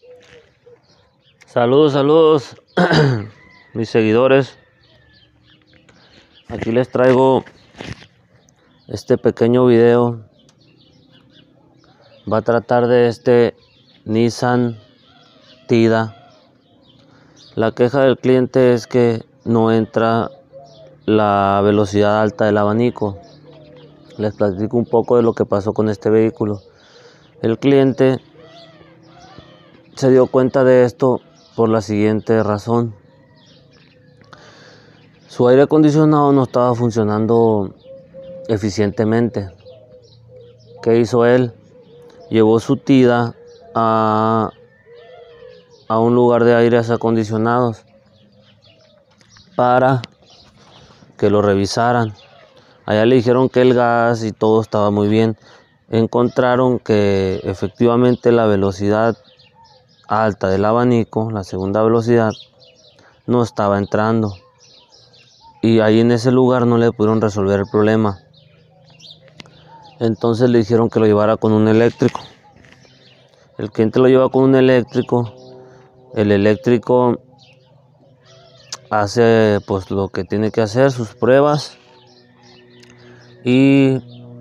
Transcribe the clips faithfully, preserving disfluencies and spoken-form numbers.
Saludos, saludos, mis seguidores. Aquí les traigo este pequeño video. Va a tratar de este Nissan Tida. La queja del cliente es que no entra la velocidad alta del abanico. Les platico un poco de lo que pasó con este vehículo. El cliente se dio cuenta de esto por la siguiente razón. Su aire acondicionado no estaba funcionando eficientemente. ¿Qué hizo él? Llevó su Tida a, a un lugar de aires acondicionados para que lo revisaran. Allá le dijeron que el gas y todo estaba muy bien. Encontraron que efectivamente la velocidad alta del abanico, la segunda velocidad, no estaba entrando. Y ahí en ese lugar no le pudieron resolver el problema. Entonces le dijeron que lo llevara con un eléctrico. El cliente lo lleva con un eléctrico. El eléctrico hace pues lo que tiene que hacer, sus pruebas. Y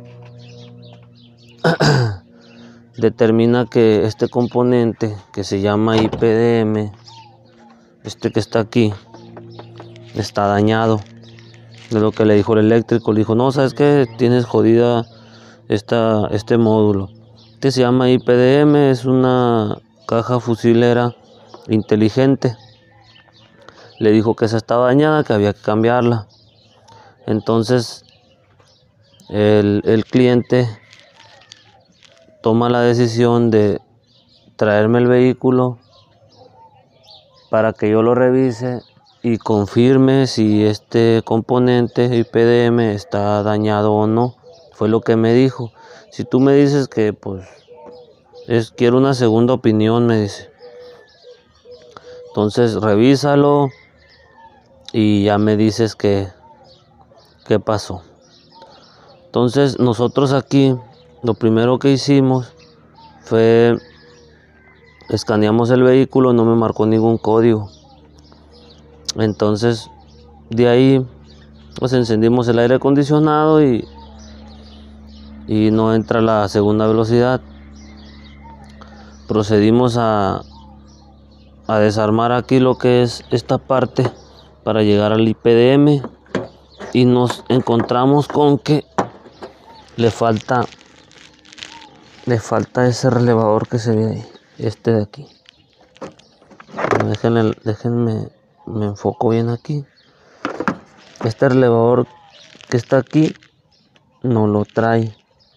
determina que este componente que se llama I P D M, este que está aquí, está dañado. De lo que le dijo el eléctrico, le dijo: no, sabes que tienes jodida esta, este módulo. Este se llama I P D M, es una caja fusilera inteligente. Le dijo que esa estaba dañada, que había que cambiarla. Entonces el, el cliente toma la decisión de traerme el vehículo para que yo lo revise y confirme si este componente I P D M está dañado o no. Fue lo que me dijo. Si tú me dices que pues es, quiero una segunda opinión, me dice. Entonces revísalo y ya me dices que qué pasó. Entonces nosotros aquí lo primero que hicimos fue escaneamos el vehículo, no me marcó ningún código. Entonces de ahí pues encendimos el aire acondicionado y, y no entra la segunda velocidad. Procedimos a, a desarmar aquí lo que es esta parte para llegar al I P D M y nos encontramos con que le falta le falta ese relevador que se ve ahí, este de aquí. Déjenme, déjenme me enfoco bien aquí. Este relevador que está aquí no lo trae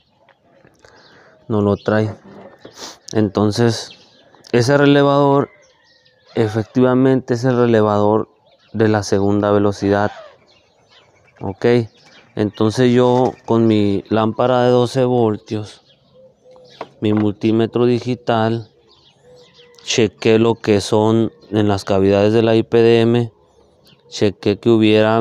no lo trae entonces ese relevador efectivamente es el relevador de la segunda velocidad. Ok, entonces yo con mi lámpara de doce voltios, mi multímetro digital, chequé lo que son en las cavidades de la I P D M, chequé que hubiera,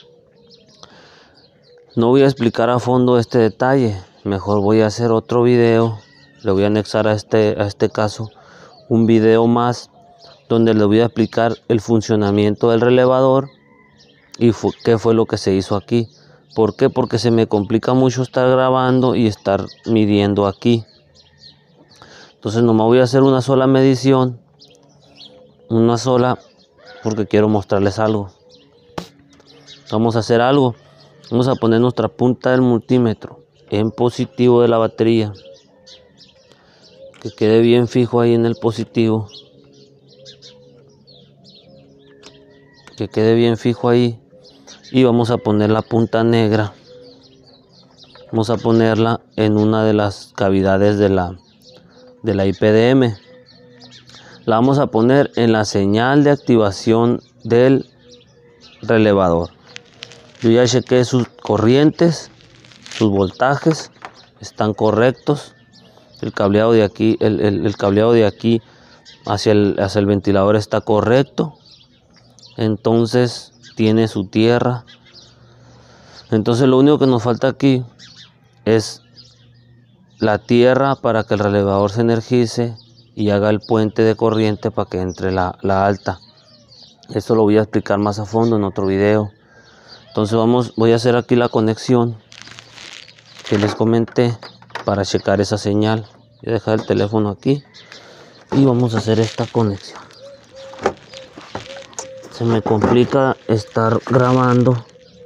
no voy a explicar a fondo este detalle, mejor voy a hacer otro video, le voy a anexar a este, a este caso un video más donde le voy a explicar el funcionamiento del relevador y fu qué fue lo que se hizo aquí. ¿Por qué? Porque se me complica mucho estar grabando y estar midiendo aquí. Entonces nomás voy a hacer una sola medición, una sola, porque quiero mostrarles algo. Vamos a hacer algo. Vamos a poner nuestra punta del multímetro en positivo de la batería, que quede bien fijo ahí en el positivo, que quede bien fijo ahí. Y vamos a poner la punta negra, vamos a ponerla en una de las cavidades de la de la I P D M. La vamos a poner en la señal de activación del relevador. Yo ya chequé sus corrientes, sus voltajes están correctos. El cableado de aquí, el, el, el cableado de aquí hacia el, hacia el ventilador está correcto. Entonces tiene su tierra. Entonces lo único que nos falta aquí es la tierra para que el relevador se energice y haga el puente de corriente para que entre la, la alta. Esto lo voy a explicar más a fondo en otro video. Entonces vamos, voy a hacer aquí la conexión que les comenté para checar esa señal. Voy a dejar el teléfono aquí y vamos a hacer esta conexión. Se me complica estar grabando,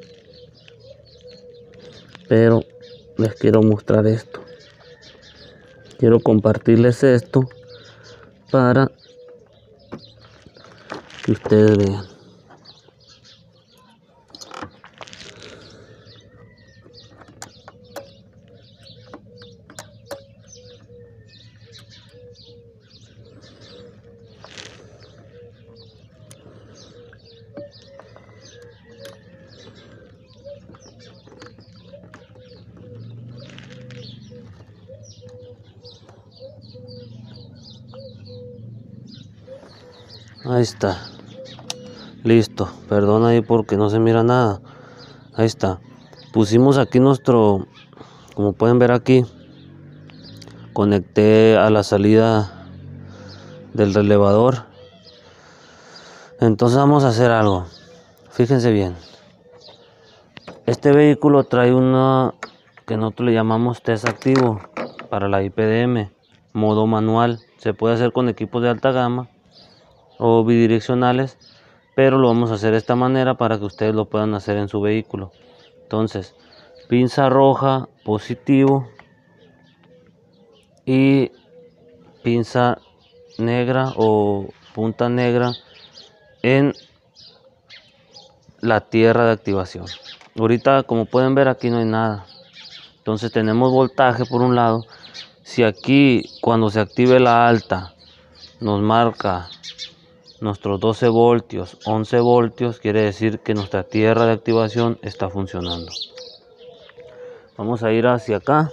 pero les quiero mostrar esto. Quiero compartirles esto para que ustedes vean. Ahí está. Listo. Perdón ahí porque no se mira nada. Ahí está. Pusimos aquí nuestro, como pueden ver aquí, conecté a la salida del relevador. Entonces vamos a hacer algo. Fíjense bien. Este vehículo trae una que nosotros le llamamos test activo para la I P D M, modo manual. Se puede hacer con equipos de alta gama o bidireccionales, pero lo vamos a hacer de esta manera para que ustedes lo puedan hacer en su vehículo. Entonces, pinza roja positivo y pinza negra o punta negra en la tierra de activación. Ahorita, como pueden ver, aquí no hay nada. Entonces tenemos voltaje por un lado. Si aquí cuando se active la alta nos marca nuestros doce voltios, once voltios, quiere decir que nuestra tierra de activación está funcionando. Vamos a ir hacia acá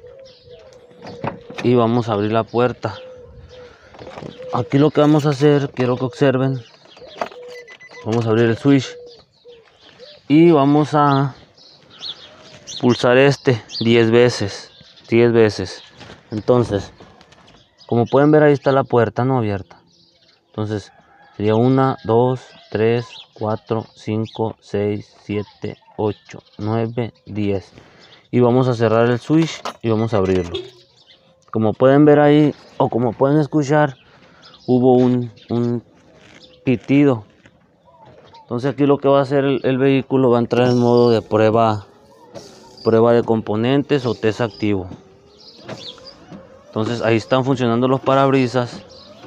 y vamos a abrir la puerta. Aquí lo que vamos a hacer, quiero que observen, vamos a abrir el switch y vamos a pulsar este diez veces, diez veces. Entonces, como pueden ver, ahí está la puerta no abierta. Entonces sería uno, dos, tres, cuatro, cinco, seis, siete, ocho, nueve, diez. Y vamos a cerrar el switch y vamos a abrirlo. Como pueden ver ahí, o como pueden escuchar, hubo un, un pitido. Entonces aquí lo que va a hacer el, el vehículo va a entrar en modo de prueba, prueba de componentes o test activo. Entonces ahí están funcionando los parabrisas.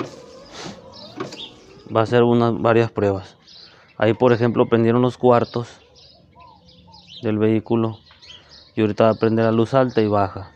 Va a hacer unas varias pruebas. Ahí por ejemplo prendieron los cuartos del vehículo y ahorita va a prender la luz alta y baja.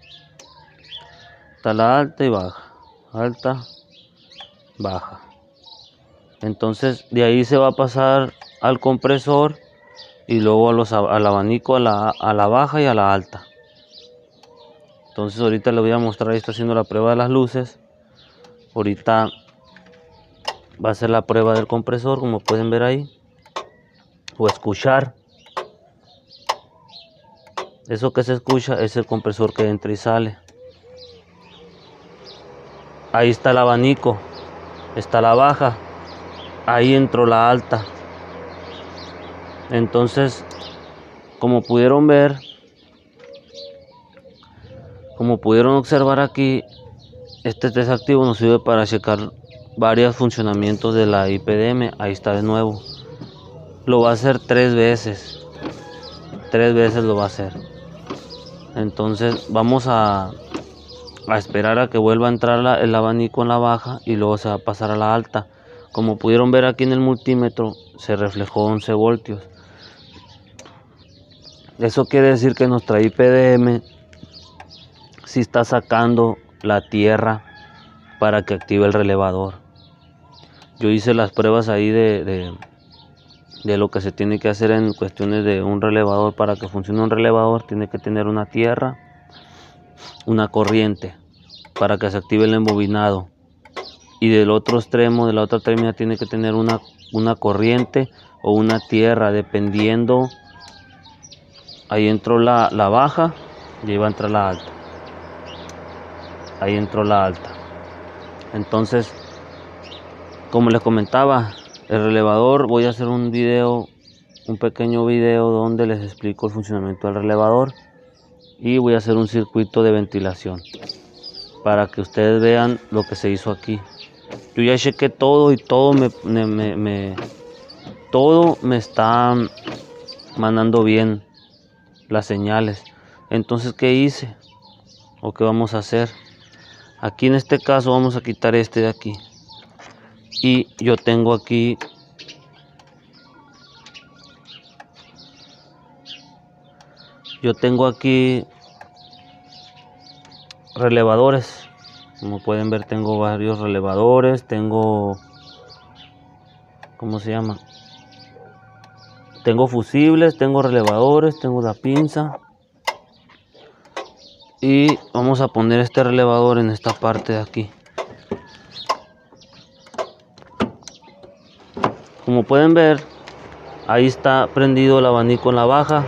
Está la alta y baja, alta, baja. Entonces de ahí se va a pasar al compresor y luego a los, al abanico, a la, a la baja y a la alta. Entonces ahorita les voy a mostrar, ahí está haciendo la prueba de las luces. Ahorita va a ser la prueba del compresor, como pueden ver ahí, o escuchar. Eso que se escucha es el compresor que entra y sale. Ahí está el abanico, está la baja, ahí entró la alta. Entonces, como pudieron ver, como pudieron observar aquí, este test activo nos sirve para checar varios funcionamientos de la I P D M. Ahí está de nuevo. Lo va a hacer tres veces. Tres veces lo va a hacer. Entonces vamos a, a esperar a que vuelva a entrar la, el abanico en la baja y luego se va a pasar a la alta. Como pudieron ver aquí en el multímetro, se reflejó once voltios. Eso quiere decir que nuestra I P D M sí está sacando la tierra para que active el relevador. Yo hice las pruebas ahí de, de, de lo que se tiene que hacer en cuestiones de un relevador. Para que funcione un relevador tiene que tener una tierra, una corriente para que se active el embobinado, y del otro extremo, de la otra terminal, tiene que tener una, una corriente o una tierra, dependiendo. Ahí entró la, la baja y ahí va a entrar la alta. Ahí entró la alta. Entonces, como les comentaba, el relevador, voy a hacer un video, un pequeño video donde les explico el funcionamiento del relevador, y voy a hacer un circuito de ventilación para que ustedes vean lo que se hizo aquí. Yo ya chequé todo y todo me, me, me, me todo me está mandando bien las señales. Entonces, ¿qué hice? ¿O qué vamos a hacer? Aquí en este caso vamos a quitar este de aquí. Y yo tengo aquí Yo tengo aquí relevadores. Como pueden ver, tengo varios relevadores. Tengo, ¿cómo se llama? Tengo fusibles, tengo relevadores, tengo la pinza. Y vamos a poner este relevador en esta parte de aquí. Como pueden ver, ahí está prendido el abanico en la baja.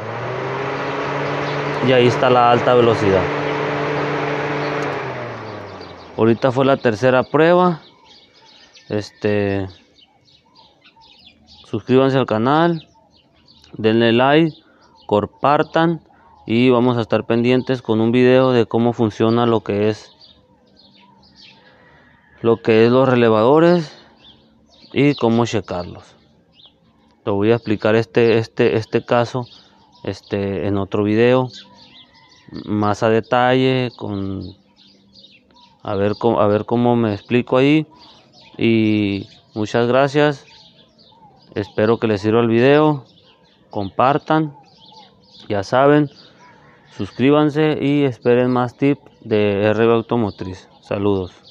Y ahí está la alta velocidad. Ahorita fue la tercera prueba. Este, suscríbanse al canal, denle like, compartan, y vamos a estar pendientes con un video de cómo funciona lo que es lo que es los relevadores y cómo checarlos. Te voy a explicar este este este caso este en otro video más a detalle, con a ver cómo, a ver cómo me explico ahí. Y muchas gracias, espero que les sirva el video, compartan, ya saben, suscríbanse y esperen más tips de R B Automotriz. Saludos.